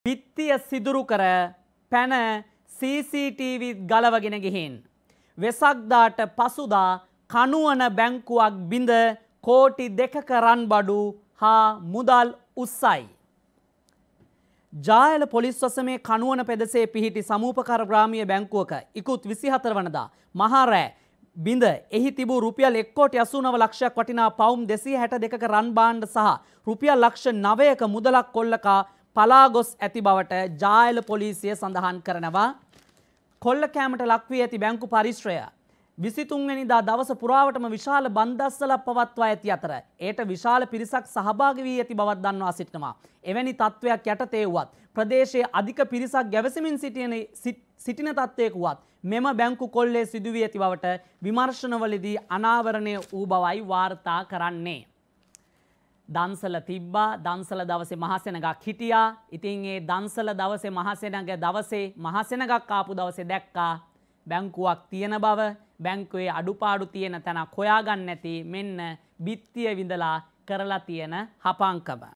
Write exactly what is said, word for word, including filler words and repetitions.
බිත්තිය සිදුරු කර පැන සී සී ටී වී ගලවගෙන ගිහින් වෙසක්දාට පසුදා කනුවන බැංකුවක් බිඳ කෝටි දෙකක රන්බඩු හා මුදල් උස්සයි. ජායල පොලිස් වසමේ කනුවන පෙදෙසේ පිහිටි සමූපකාර ග්‍රාමීය බැංකුවක ඉකුත් විසිහතර වනදා මහා රෑ බිඳ එහි තිබූ රුපියල් එක් කෝටි අසූ නව ලක්ෂයක් වටිනා පවුම් දෙසිය හැට දෙකක රන් භාණ්ඩ සහ රුපියල් ලක්ෂ නවයක මුදලක් කොල්ලකා පලා ගොස් ඇති බවට ජායල පොලිසිය සඳහන් කරනවා. කොල්ල කෑමට ලක්වී ඇති බැංකු පරිශ්‍රය විසිතුන් වෙනිදා දවස පුරාවටම විශාල බන්දස්සලක් පවත්වා ඇති අතර එයට විශාල පිරිසක් සහභාගී වී ඇති බවක් දන්වා සිටිනවා. එවැනි තත්ත්වයක් යටතේ වුවත් ප්‍රදේශයේ අධික පිරිසක් ගැවසෙමින් සිටින සිටින තත්ත්වයක වුවත් මෙම බැංකු කොල්ලේ සිදු වී ඇති බවට විමර්ශනවලදී අනාවරණය වූ බවයි වාර්තා කරන්නේ. දන්සල තිබ්බා දන්සල දවසේ මහසෙනගක් හිටියා. ඉතින් ඒ දන්සල දවසේ මහසෙනග දවසේ මහසෙනගක් ආපු දවසේ දැක්කා බැංකුවක් තියෙන බව, බැංකුවේ අඩුපාඩු තියෙන තැනක් හොයාගන්න නැති මෙන්න බිත්තිය විඳලා කරලා තියෙන හපංකම.